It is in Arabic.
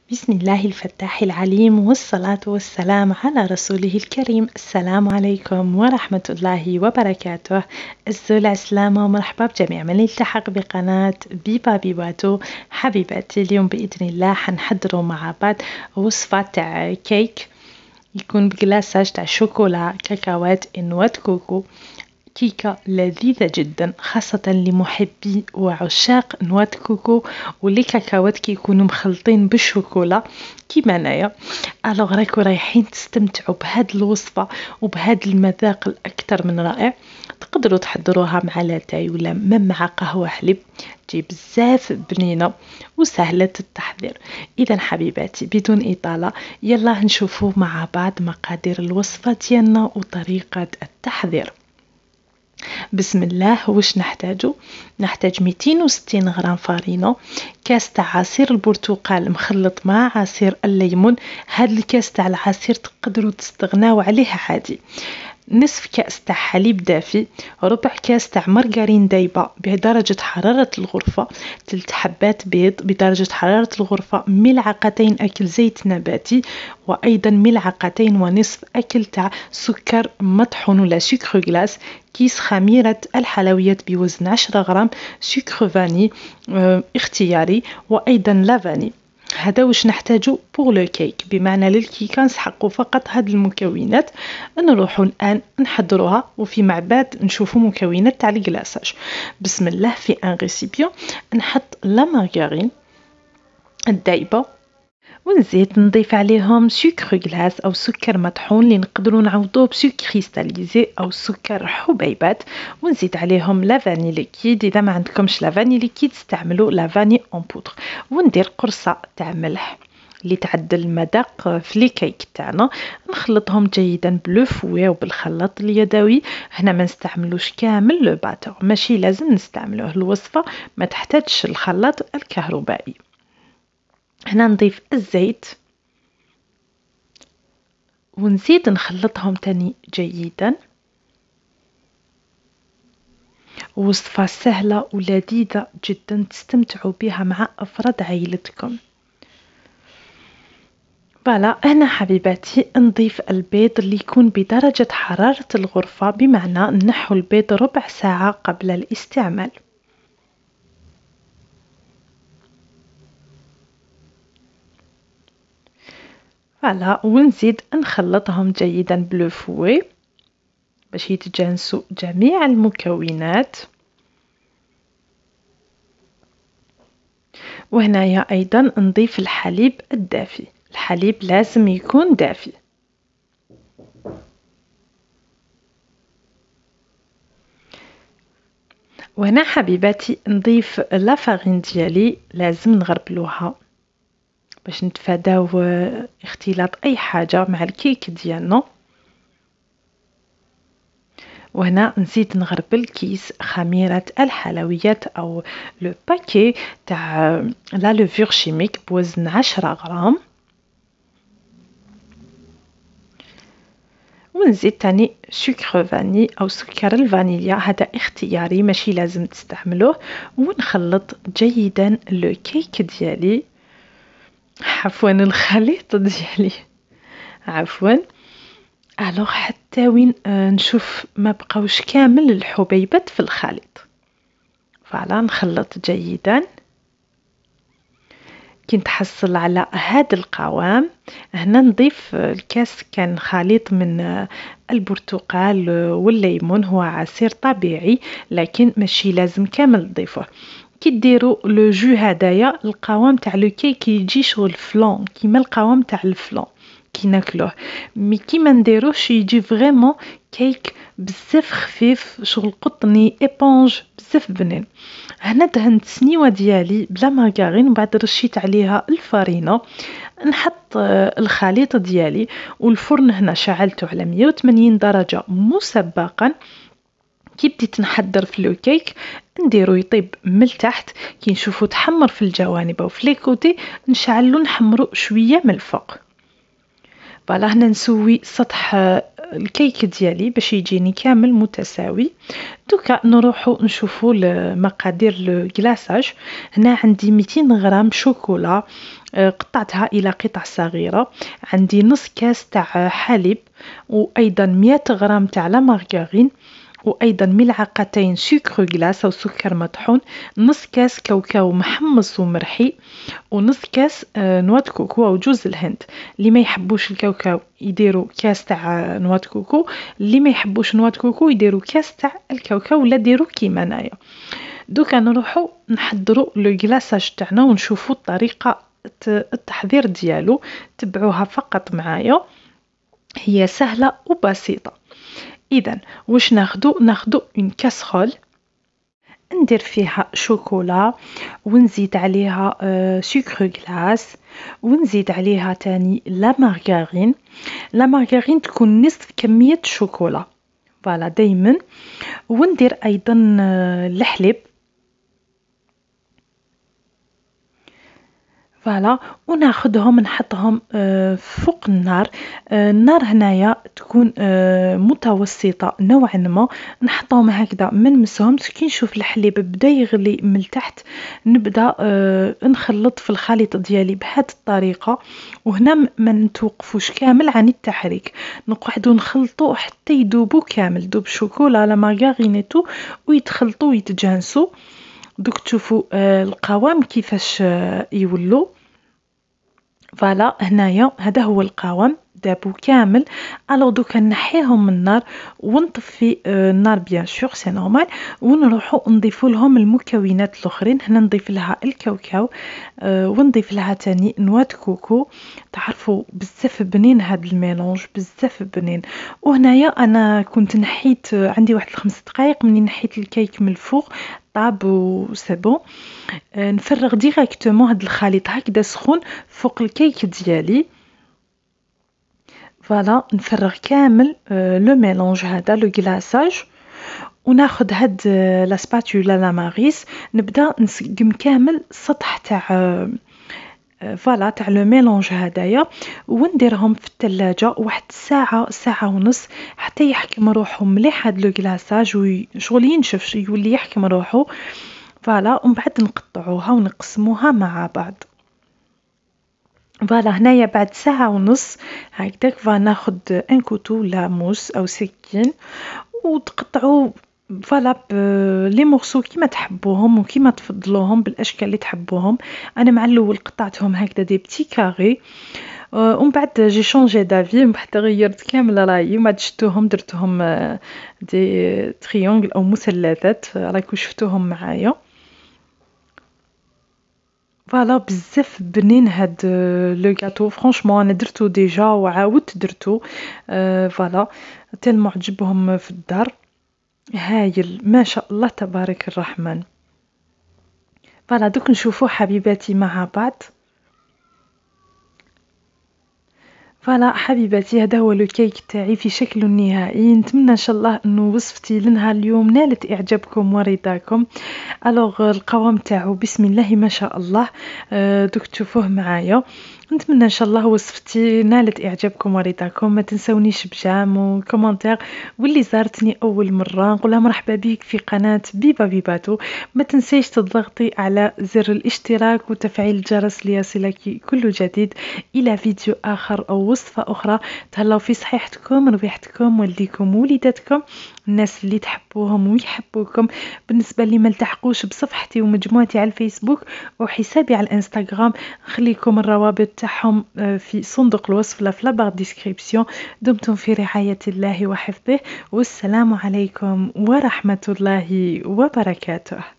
بسم الله الفتاح العليم والصلاة والسلام على رسوله الكريم. السلام عليكم ورحمة الله وبركاته. الزول عسلامة ومرحبا بجميع من يلتحق بقناة بيبا بيباتو. حبيباتي اليوم بإذن الله حنحضروا مع بعض وصفة تاع كيك يكون بقلاصاج تاع شوكولا كاكاوات انوات كوكو. كيكة لذيذة جدا خاصة لمحبي وعشاق نواة كوكو واللي كاكاوات كيكونوا مخلطين بالشوكولا كيما انايا. الوغ راكو رايحين تستمتعوا بهاد الوصفة وبهاد المذاق الاكثر من رائع. تقدروا تحضروها مع لاتاي ولا مع قهوة حليب، تجي بزاف بنينة وسهلة التحضير. اذا حبيباتي بدون اطالة يلا نشوفوا مع بعض مقادير الوصفة ديالنا وطريقة التحضير. بسم الله. واش نحتاج 260 غرام فارينة، كاس تاع عصير البرتقال مخلط مع عصير الليمون. هاد الكاس تاع العصير تقدروا تستغناو عليه عادي. نصف كأس تاع حليب دافي، ربع كاس تاع مارغرين دايبة بدرجة حرارة الغرفة، 3 حبات بيض بدرجة حرارة الغرفة، ملعقتين أكل زيت نباتي، وأيضا ملعقتين ونصف أكل تاع سكر مطحون ولا سكر غلاس، كيس خميرة الحلويات بوزن 10 غرام، سكر فاني اختياري، وأيضا لافاني. هذا واش نحتاجو بور لو كيك، بمعنى للكيكه نسحقوا فقط هاد المكونات. نروحوا الان نحضروها وفي بعد نشوفوا مكونات تاع الكلاصاج. بسم الله. في ان ريسيبيون نحط لا مارغرين الدايبه ونزيد نضيف عليهم سكر غلاس او سكر مطحون اللي نقدروا نعوضوه بسكر كريستاليزي او سكر حبيبات، ونزيد عليهم لافاني ليكيد. اذا ما عندكمش لافاني ليكيد استعملوا لافاني اون بودر، وندير قرصه تاع ملح اللي تعدل المذاق في لي كيك تاعنا. نخلطهم جيدا بلو فوي وبالخلاط اليدوي. هنا ما نستعملوش كامل لو باتور، ماشي لازم نستعملوه، الوصفه ما تحتاجش الخلاط الكهربائي. هنا نضيف الزيت ونزيد نخلطهم تاني جيدا. وصفة سهلة ولذيذة جدا تستمتعوا بها مع أفراد عائلتكم. فوالا هنا حبيباتي نضيف البيض اللي يكون بدرجة حرارة الغرفة، بمعنى نحو البيض ربع ساعة قبل الاستعمال. فوالا ونزيد نخلطهم جيدا بلو فوي باش يتجانسوا جميع المكونات. وهنايا ايضا نضيف الحليب الدافي، الحليب لازم يكون دافي. وهنا حبيباتي نضيف لافارين ديالي، لازم نغربلوها باش نتفاداو اختلاط اي حاجة مع الكيك ديالنا. وهنا نزيد نغربل كيس خميرة الحلويات او لو باكي تاع لا لوفور شيميك بوزن 10 غرام. ونزيد تاني سكر فاني او سكر الفانيليا، هذا اختياري ماشي لازم تستعملوه. ونخلط جيدا لو كيك ديالي، عفوا الخليط ديالي، عفوا. الوغ حتى وين نشوف ما بقاوش كامل الحبيبات في الخليط. فوالا نخلط جيدا كي نتحصل على هذا القوام. هنا نضيف الكاس كان خليط من البرتقال والليمون، هو عصير طبيعي لكن ماشي لازم كامل تضيفوه. كي ديروا لو جو هدايا القوام تاع لو كيك يجي شغل فلون كيما القوام تاع الفلون كي ناكلوه، مي كي ما نديروش يجي فريمون كيك بزاف خفيف شغل قطني ايبونج بزاف بنين. هنا دهنت سنيوه ديالي بلا مارغرين وبعد رشيت عليها الفارينه. نحط الخليط ديالي والفرن هنا شعلته على 180 درجه مسبقا. كي بديت نحضر في لو كيك نديرو يطيب من التحت، كي نشوفو تحمر في الجوانب وفي لي كوتي نشعلو نحمرو شويه من الفوق. فوالا هنا نسوي سطح الكيك ديالي باش يجيني كامل متساوي. دوكا نروحو نشوفو مقادير الكلاصاج. هنا عندي 200 غرام شوكولا قطعتها إلى قطع صغيرة. عندي نص كاس تاع حليب، وأيضا 100 غرام تاع لا مارغرين، وأيضا ملعقتين سكر غلاس أو سكر مطحون، نص كاس كاوكاو محمص ومرحي، ونص كاس نواد كوكو أو جوز الهند. اللي ما يحبوش الكاوكاو يديروا كاس تاع نواد كوكو، اللي ما يحبوش نواد كوكو يديروا كاس تاع الكاوكاو، ولا ديروا كيما انايا. دوكا نروحوا نحضروا لو غلاساج تاعنا ونشوفوا الطريقه التحضير ديالو. تبعوها فقط معايا، هي سهله وبسيطه. اذا واش ناخدو اون كاسرول، ندير فيها شوكولا، ونزيد عليها سكر غلاس، ونزيد عليها تاني لا مارغرين. لا مارغرين تكون نصف كمية شوكولا، فوالا دايما. وندير ايضا الحليب، فوالا. وناخدهم نحطهم فوق النار. النار هنايا تكون متوسطة نوعا ما. نحطهم هكذا من مسهم، كي نشوف الحليب بدا يغلي من التحت نبدا نخلط في الخليط ديالي بهذه الطريقة. وهنا ما نتوقفوش كامل عن التحريك، نقعدو نخلطو حتى يذوبوا كامل، دوب شوكولا لا مارغرينيتو ويتخلطوا ويتجانسوا. دوك تشوفوا القوام كيفاش يولو. فوالا هنايا هذا هو القوام، دابو كامل. الو دوكا نحيهم من النار ونطفي النار بيان سور سي نورمال، ونروحوا نضيفوا لهم المكونات الاخرين. هنا نضيف لها الكاوكاو، ونضيف لها تاني نواد كوكو. تعرفوا بزاف بنين هذا الميلونج، بزاف بنين. وهنايا انا كنت نحيت عندي واحد 5 دقائق مني نحيت الكيك من الفوق طاب وسبون. نفرغ ديريكتومون هاد الخليط هكذا سخون فوق الكيك ديالي. فوالا نفرغ كامل لو ميلونج هذا لو غلاساج، وناخذ هاد لا سباتولا لا ماريس، نبدا نسقم كامل السطح تاع فوالا تاع لو ميلونج هدايا، ونديرهم في الثلاجة واحد ساعة ساعة ونص حتى يحكم روحو مليح هاد لو غلاساج، وشغل ينشف يولي يحكم روحو. فوالا ومن بعد نقطعوها ونقسموها مع بعض. فوالا هنايا بعد ساعة ونص هكذاك فناخد ان كوتو لا موس او سكين، وتقطعوا فوالا لي مورسو كيما تحبوهم وكيما تفضلوهم بالاشكال اللي تحبوهم. انا مع الاول قطعتهم هكذا دي بتي كاري، ومن بعد جي شونجي دافي، من بعد غيرت كامل رايي، وما شفتوهم درتهم دي تريونغل او مثلثات راكو شفتوهم معايا. فوالا بزاف بنين هاد لو غاتو، فرانشمون انا درتو ديجا وعاودت درتو. فوالا تالمو عجبهم في الدار، هايل ما شاء الله تبارك الرحمن. فوالا دوك نشوفو حبيباتي مع بعض. فوالا حبيباتي هذا هو لو كيك تاعي في شكله النهائي. نتمنى ان شاء الله انه وصفتي لنهار اليوم نالت اعجابكم ورضاكم. الوغ القوام تاعو بسم الله ما شاء الله، دوك تشوفوه معايا. نتمنى ان شاء الله وصفتي نالت اعجابكم ورضاكم. ما تنسونيش بجام وكومنتير، واللي زارتني اول مره نقولها مرحبا بك في قناه بيبا بيباتو. ما تنسيش تضغطي على زر الاشتراك وتفعيل الجرس ليصلك كل جديد. الى فيديو اخر او وصفه اخرى. تهلاو في صحيحتكم، ربيحتكم، والديكم، وليداتكم، الناس اللي تحبوهم ويحبوكم. بالنسبه اللي ما التحقوش بصفحتي ومجموعتي على الفيسبوك وحسابي على الانستغرام، نخليكم الروابط تاعهم في صندوق الوصف لا في لابار ديسكريبسيون. دمتم في رعايه الله وحفظه، والسلام عليكم ورحمه الله وبركاته.